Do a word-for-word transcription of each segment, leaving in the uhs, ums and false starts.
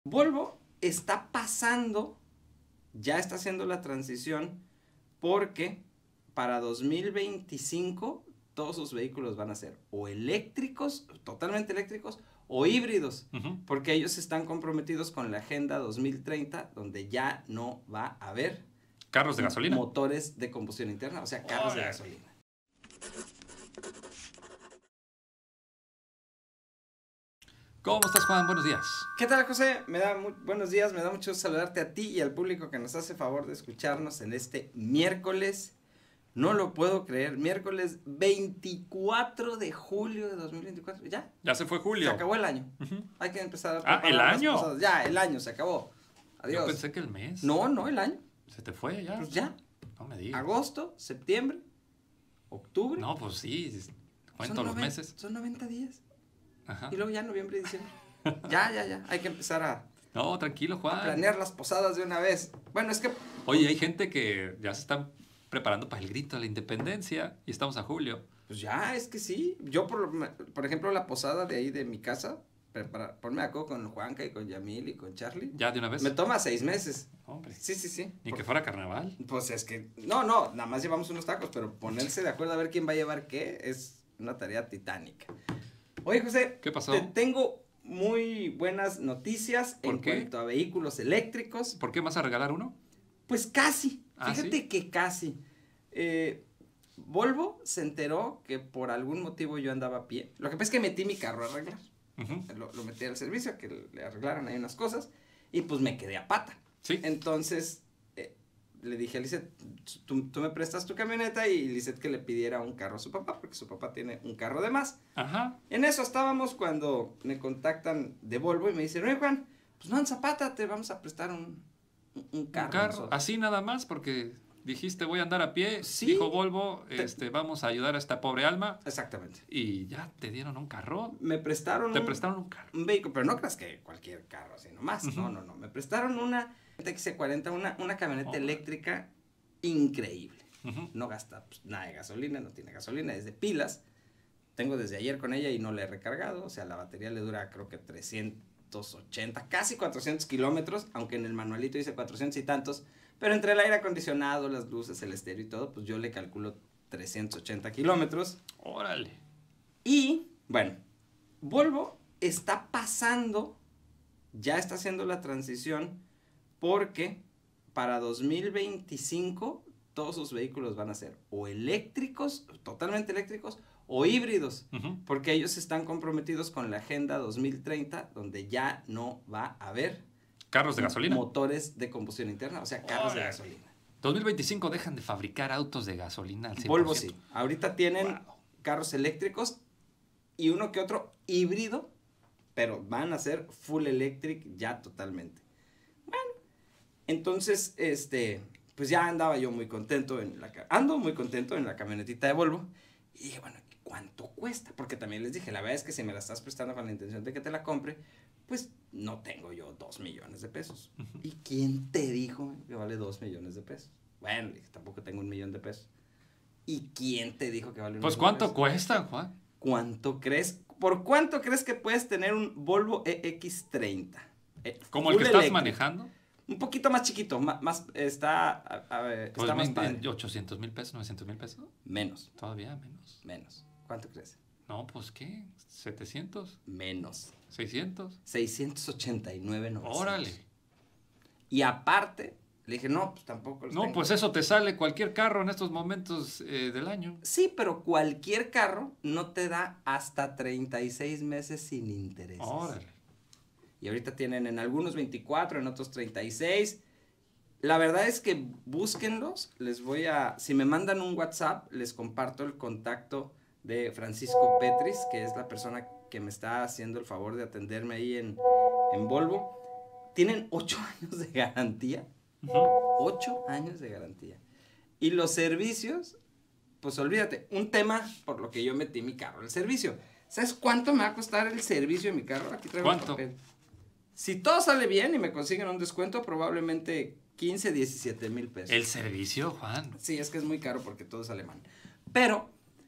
Volvo está pasando, ya está haciendo la transición porque para dos mil veinticinco todos sus vehículos van a ser o eléctricos, totalmente eléctricos, o híbridos, uh-huh. porque ellos están comprometidos con la Agenda dos mil treinta, donde ya no va a haber carros de gasolina, motores de combustión interna, o sea, carros oh, de gasolina. ¿Cómo estás, Juan? Buenos días. ¿Qué tal, José? Me da muy, buenos días, me da mucho saludarte a ti y al público que nos hace favor de escucharnos en este miércoles. No lo puedo creer, miércoles veinticuatro de julio de dos mil veinticuatro. ¿Ya? Ya se fue julio. Se acabó el año. Uh-huh. Hay que empezar a Ah, ¿el año? Ya, el año se acabó. Adiós. Yo pensé que el mes. No, no, el año. ¿Se te fue ya? Pues ya. No me digas. Agosto, septiembre, octubre. No, pues sí, cuento los meses. Son noventa días. Ajá. Y luego ya noviembre y diciembre. ya, ya, ya. Hay que empezar a... No, tranquilo, Juan. A planear las posadas de una vez. Bueno, es que... Oye, hay gente que ya se están preparando para el grito de la independencia y estamos a julio. Pues ya, es que sí. Yo, por, por ejemplo, la posada de ahí de mi casa, prepara, ponme acuerdo con Juanca y con Yamil y con Charlie. ¿Ya de una vez? Me toma seis meses. Hombre. Sí, sí, sí. Ni por, que fuera carnaval. Pues es que... No, no, nada más llevamos unos tacos, pero ponerse de acuerdo a ver quién va a llevar qué es una tarea titánica. Oye, José. ¿Qué pasó? Te tengo muy buenas noticias en qué? cuanto a vehículos eléctricos. ¿Por qué vas a regalar uno? Pues casi. ¿Ah, Fíjate sí? que casi. Eh, Volvo se enteró que por algún motivo yo andaba a pie. Lo que pasa es que metí mi carro a arreglar. Uh-huh. Lo, lo metí al servicio, a que le arreglaran ahí unas cosas. Y pues me quedé a pata. Sí. Entonces eh, le dije a Lizeth, tú, tú me prestas tu camioneta, y Lizeth que le pidiera un carro a su papá, porque su papá tiene un carro de más. Ajá. En eso estábamos cuando me contactan de Volvo y me dicen, oye, Juan, pues no en Zapata, te vamos a prestar un, un carro. Un carro, así nada más, porque dijiste voy a andar a pie, sí, dijo Volvo, te... este, vamos a ayudar a esta pobre alma. Exactamente. Y ya te dieron un carro. Me prestaron Te un, prestaron un carro. Un vehículo, pero no creas que cualquier carro así nomás, uh-huh. no, no, no. Me prestaron una X C cuarenta, una, una camioneta oh. eléctrica increíble. Uh-huh. No gasta pues, nada de gasolina, no tiene gasolina, es de pilas. Tengo desde ayer con ella y no la he recargado, o sea, la batería le dura creo que trescientos ochenta, casi cuatrocientos kilómetros, aunque en el manualito dice cuatrocientos y tantos, pero entre el aire acondicionado, las luces, el estéreo y todo, pues yo le calculo trescientos ochenta kilómetros. Órale. Y, bueno, Volvo está pasando, ya está haciendo la transición, porque para dos mil veinticinco todos sus vehículos van a ser o eléctricos, totalmente eléctricos, o híbridos, uh-huh. porque ellos están comprometidos con la Agenda dos mil treinta, donde ya no va a haber carros de gasolina, motores de combustión interna, o sea, carros oh, de gasolina. dos mil veinticinco dejan de fabricar autos de gasolina al cien por ciento. Volvo sí, ahorita tienen wow. carros eléctricos y uno que otro híbrido, pero van a ser full electric ya totalmente. Bueno, entonces, este, pues ya andaba yo muy contento en la, ando muy contento en la camionetita de Volvo, y dije, bueno, ¿cuánto cuesta? Porque también les dije, la verdad es que si me la estás prestando con la intención de que te la compre, pues no tengo yo dos millones de pesos. Uh-huh. ¿Y quién te dijo que vale dos millones de pesos? Bueno, le dije, tampoco tengo un millón de pesos. ¿Y quién te dijo que vale un pues millón de pesos? Pues ¿cuánto cuesta, Juan? ¿Cuánto crees? ¿Por cuánto crees que puedes tener un Volvo E X treinta? Eh, ¿Como el que estás eléctrico. manejando? Un poquito más chiquito, más, más está, a, a ver, pues está más padre. ochocientos mil pesos, novecientos mil pesos. Menos. Todavía menos. Menos. ¿Cuánto crees? No, pues ¿qué? ¿setecientos? Menos. ¿seiscientos? seiscientos ochenta y nueve novecientos. Órale. Y aparte, le dije, no, pues tampoco los No, tengo. pues eso te sale cualquier carro en estos momentos eh, del año. Sí, pero cualquier carro no te da hasta treinta y seis meses sin intereses. Órale. Y ahorita tienen en algunos veinticuatro, en otros treinta y seis. La verdad es que búsquenlos. Les voy a... Si me mandan un WhatsApp, les comparto el contacto de Francisco Petris, que es la persona que me está haciendo el favor de atenderme ahí en, en Volvo. Tienen ocho años de garantía. ocho años de garantía. Y los servicios, pues olvídate, un tema por lo que yo metí mi carro al servicio. ¿Sabes cuánto me va a costar el servicio de mi carro? Aquí traigo ¿Cuánto? el papel. Si todo sale bien y me consiguen un descuento, probablemente quince, diecisiete mil pesos. ¿El servicio, Juan? Sí, es que es muy caro porque todo es alemán. Pero,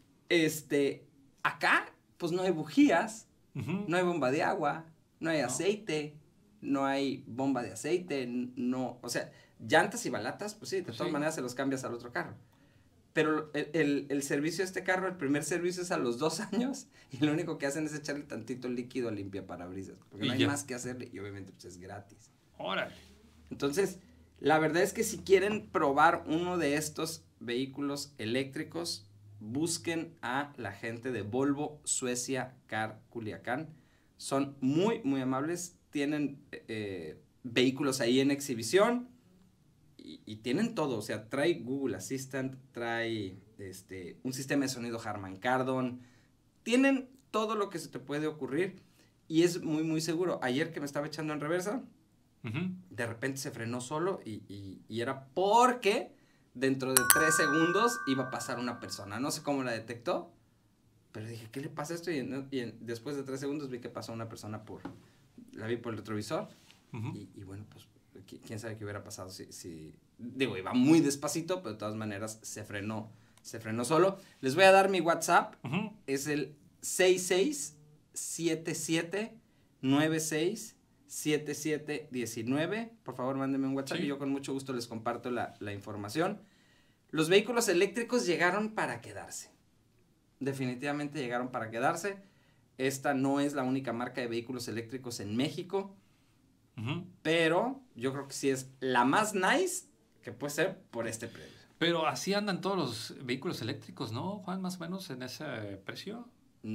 este, acá, pues no hay bujías, uh-huh. no hay bomba de agua, no hay no. aceite, no hay bomba de aceite, no, o sea, llantas y balatas, pues sí, de Pues todas sí. maneras se los cambias al otro carro. Pero el, el, el servicio de este carro, el primer servicio es a los dos años y lo único que hacen es echarle tantito líquido a limpia parabrisas, porque Y no hay ya. más que hacerle y obviamente pues es gratis. Órale. Entonces, la verdad es que si quieren probar uno de estos vehículos eléctricos, busquen a la gente de Volvo Suecia Car Culiacán. Son muy, muy amables, tienen eh, vehículos ahí en exhibición. Y, y tienen todo, o sea, trae Google Assistant, trae este, un sistema de sonido Harman Kardon, tienen todo lo que se te puede ocurrir y es muy, muy seguro. Ayer que me estaba echando en reversa, Uh-huh. de repente se frenó solo y, y, y era porque dentro de tres segundos iba a pasar una persona. No sé cómo la detectó, pero dije, ¿qué le pasa a esto? Y, en, y en, después de tres segundos vi que pasó una persona por, la vi por el retrovisor Uh-huh. y, y bueno, pues quién sabe qué hubiera pasado si, si, digo, iba muy despacito, pero de todas maneras se frenó, se frenó solo. Les voy a dar mi WhatsApp, Uh-huh. es el seis seis siete siete nueve seis siete siete uno nueve. Por favor, mándenme un WhatsApp Sí. y yo con mucho gusto les comparto la, la información. Los vehículos eléctricos llegaron para quedarse. Definitivamente llegaron para quedarse. Esta no es la única marca de vehículos eléctricos en México. Uh-huh. Pero yo creo que sí es la más nice que puede ser por este precio. Pero así andan todos los vehículos eléctricos, ¿no, Juan? Más o menos en ese precio.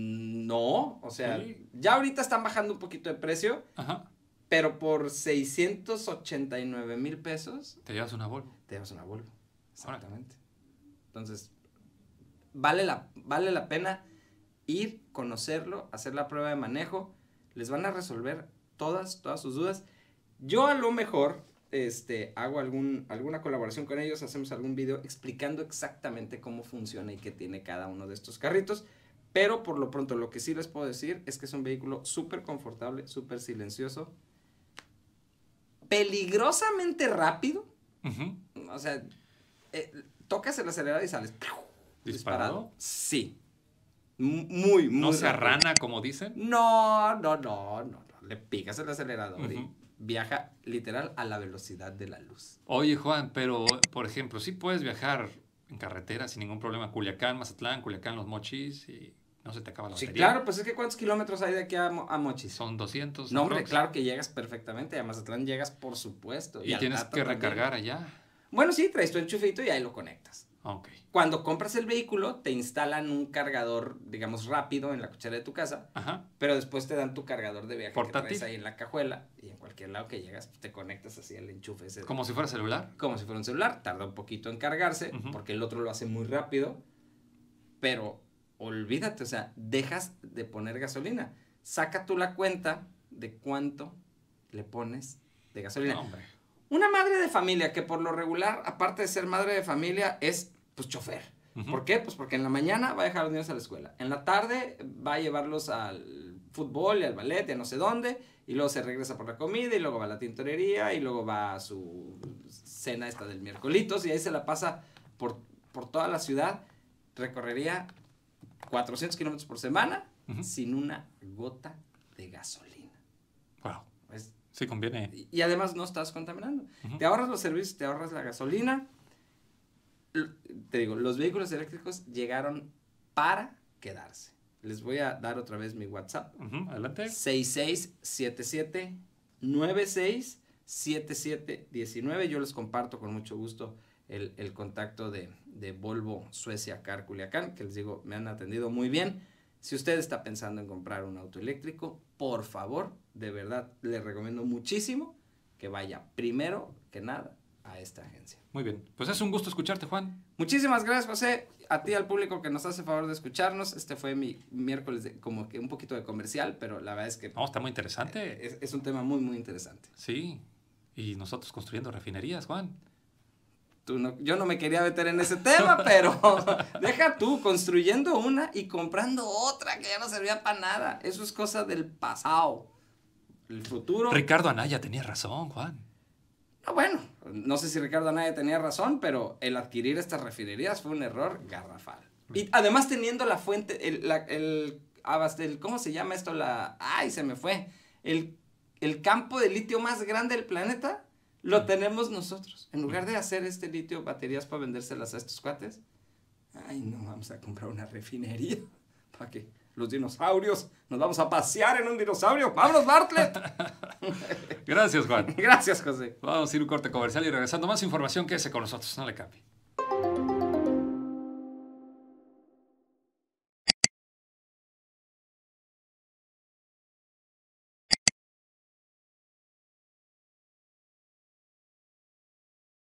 No, o sea, Sí. ya ahorita están bajando un poquito de precio, Ajá. pero por seiscientos ochenta y nueve mil pesos Te llevas una Volvo. te llevas una Volvo. Exactamente. Entonces, vale la, vale la pena ir, conocerlo, hacer la prueba de manejo. Les van a resolver todas, todas sus dudas. Yo a lo mejor este, hago algún, alguna colaboración con ellos, hacemos algún video explicando exactamente cómo funciona y qué tiene cada uno de estos carritos. Pero por lo pronto lo que sí les puedo decir es que es un vehículo súper confortable, súper silencioso, peligrosamente rápido. Uh-huh. O sea, eh, tocas el acelerador y sales ¿Disparado? Sí. M- Muy, muy ¿No se rápido. arrana, como dicen? No, no, no, no, no. Le picas el acelerador y Ujú. viaja literal a la velocidad de la luz. Oye, Juan, pero, por ejemplo, sí puedes viajar en carretera sin ningún problema. Culiacán, Mazatlán, Culiacán, Los Mochis y no se te acaba la Sí, batería. claro, pues es que ¿cuántos kilómetros hay de aquí a, Mo- a Mochis? Son doscientos. No, hombre, aprox. claro que llegas perfectamente. A Mazatlán llegas, por supuesto. Y al tienes Tata que también. recargar allá. Bueno, sí, traes tu enchufito y ahí lo conectas. Ok. Cuando compras el vehículo, te instalan un cargador, digamos, rápido en la cochera de tu casa, Ajá. pero después te dan tu cargador de viaje Portátil. que traes ahí en la cajuela y en cualquier lado que llegas, pues, te conectas así al enchufe ese. Como si fuera celular. Como si fuera un celular, tarda un poquito en cargarse, Ujú. porque el otro lo hace muy rápido, pero olvídate, o sea, dejas de poner gasolina. Saca tú la cuenta de cuánto le pones de gasolina. No, hombre. Una madre de familia que por lo regular, aparte de ser madre de familia, es pues chofer. Ujú. ¿Por qué? Pues porque en la mañana va a dejar a los niños a la escuela. En la tarde va a llevarlos al fútbol y al ballet y a no sé dónde. Y luego se regresa por la comida y luego va a la tintorería y luego va a su cena esta del miércolitos y ahí se la pasa por, por toda la ciudad. Recorrería cuatrocientos kilómetros por semana Ujú. sin una gota de gasolina. Wow. Es Sí conviene. y, y además no estás contaminando. Ujú. Te ahorras los servicios, te ahorras la gasolina. L- Te digo, los vehículos eléctricos llegaron para quedarse. Les voy a dar otra vez mi WhatsApp. Ujú. Adelante. seis seis siete siete nueve seis siete siete uno nueve. Yo les comparto con mucho gusto el, el contacto de, de Volvo Suecia Car Culiacán, que les digo, me han atendido muy bien. Si usted está pensando en comprar un auto eléctrico, por favor, de verdad, le recomiendo muchísimo que vaya primero que nada a esta agencia. Muy bien. Pues es un gusto escucharte, Juan. Muchísimas gracias, José. A ti, al público que nos hace favor de escucharnos. Este fue mi miércoles de, como que un poquito de comercial, pero la verdad es que No, está muy interesante. eh, es, es un tema muy, muy interesante. Sí. Y nosotros construyendo refinerías, Juan. Tú no, yo no me quería meter en ese tema, pero deja tú construyendo una y comprando otra que ya no servía para nada. Eso es cosa del pasado. El futuro. Ricardo Anaya tenía razón, Juan. No, bueno, no sé si Ricardo Anaya tenía razón, pero el adquirir estas refinerías fue un error garrafal. Y además teniendo la fuente, el, la, el, abast- el ¿cómo se llama esto? La, ay, se me fue. El, el campo de litio más grande del planeta lo tenemos nosotros. En lugar de hacer este litio, baterías para vendérselas a estos cuates, ay, no, vamos a comprar una refinería. ¿Para qué? Los dinosaurios, nos vamos a pasear en un dinosaurio. ¡Vámonos, Bartlett! Gracias, Juan. Gracias, José. Vamos a ir a un corte comercial y regresando más información, quédese con nosotros, no le cambie.